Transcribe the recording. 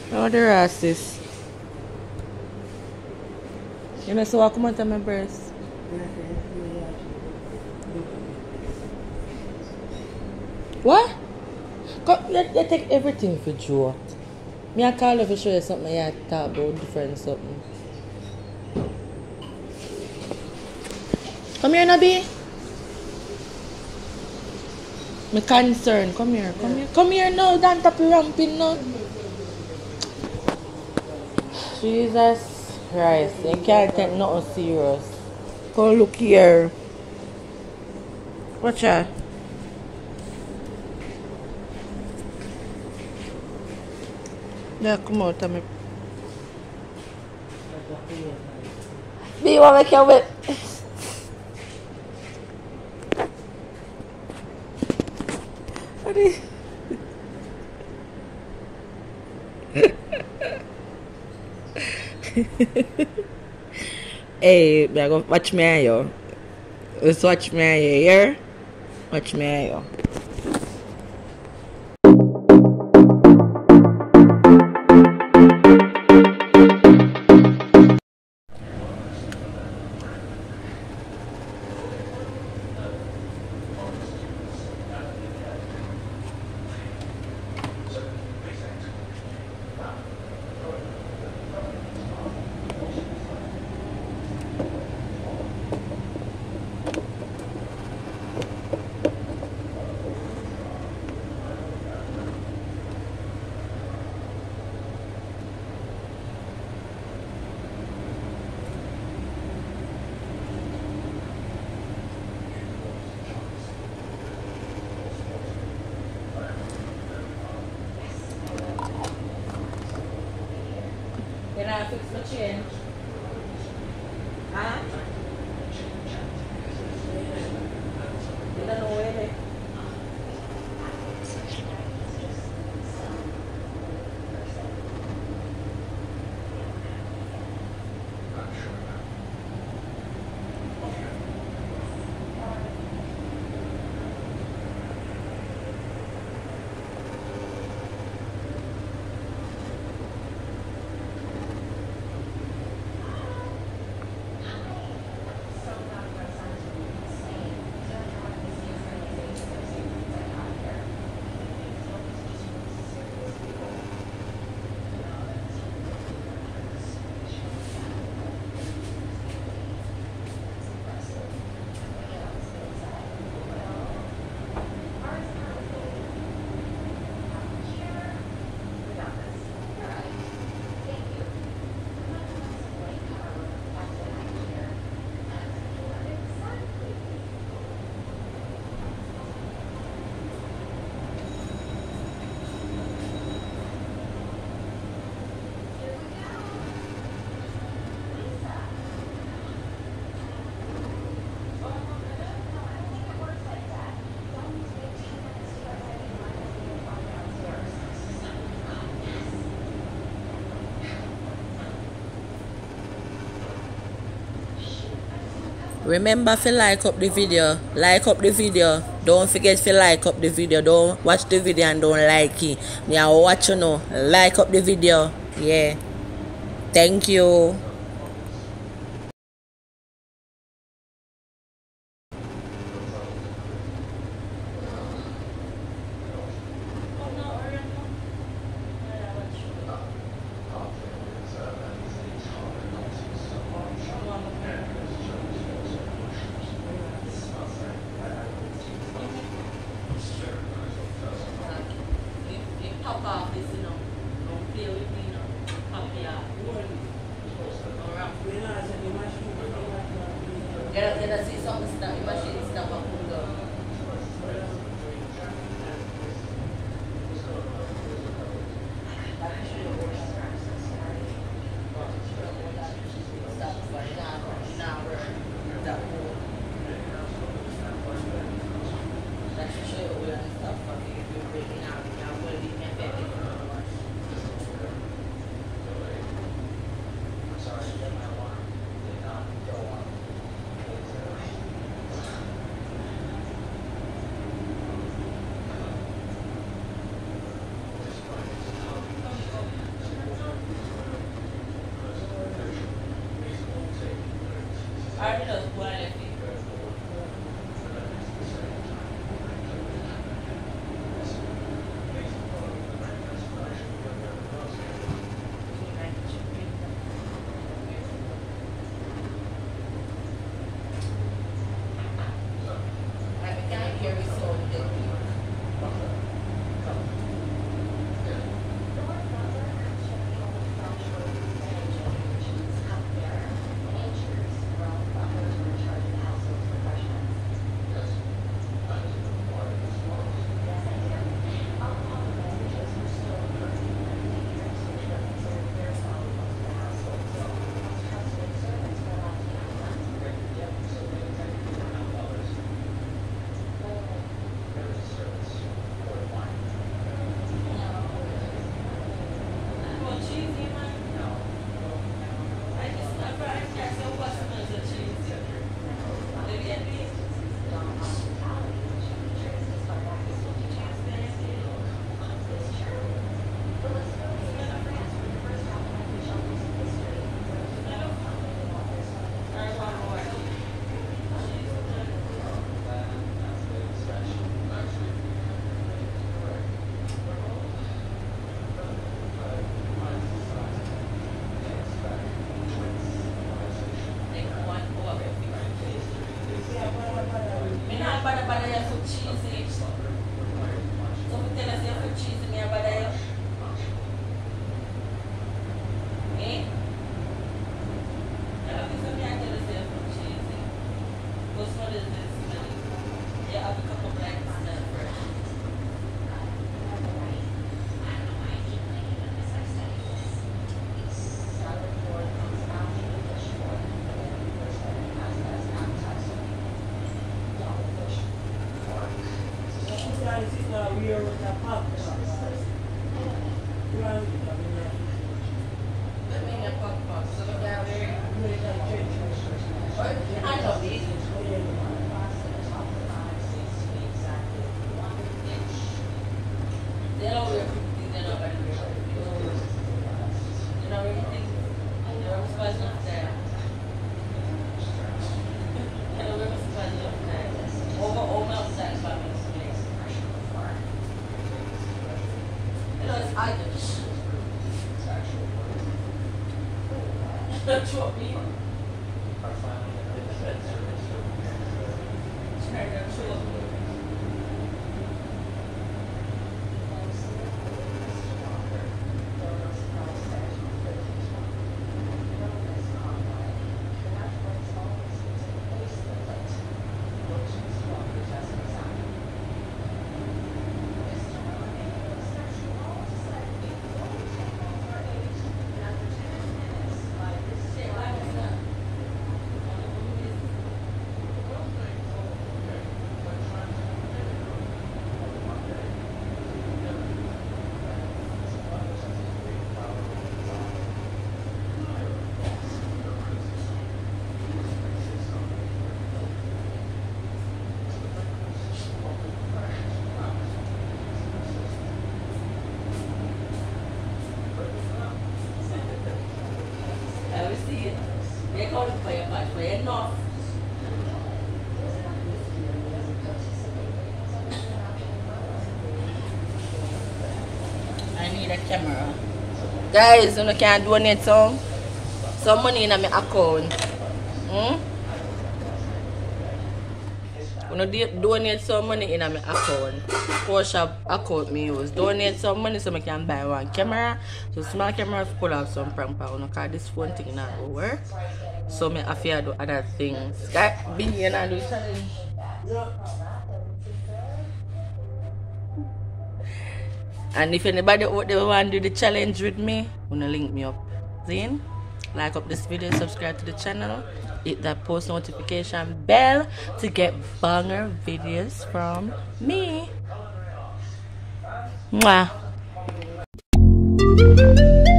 Oh, the racist. You know, so I come out of my breast. What? You take everything for joke. Me I call you to show you something you talk about different something. Come here, Nabi. Me concern. Come here. Come here. Come here now. Don't tap your ramping now. Jesus Christ. You can't take nothing serious. Go look here. Watch out. Yeah, come out of me. Be what make you wet. Hey, me I go watch me and you. Let's watch me and you here. Watch me and you. Can I fix my change? Huh? You don't know where they... Remember to like up the video. Like up the video. Don't forget to like up the video. Don't watch the video and don't like it. Me I watch you know. Like up the video. Yeah. Thank you. Pop off this, you know. Don't play with me, you know. Pop it off. Get a see something stuff. Your machine stuff up and go. I need a camera. Guys, you can donate some money in my account. Donate some money in my account. Photoshop account me use. Donate some money so I can buy one camera. So small camera pull out some prank power. Because this phone thing not will work. So I have to do other things. Guys, be here and do challenge. And if anybody out there want to do the challenge with me, wanna link me up. Then like up this video, subscribe to the channel, hit that post notification bell to get banger videos from me. Mwah.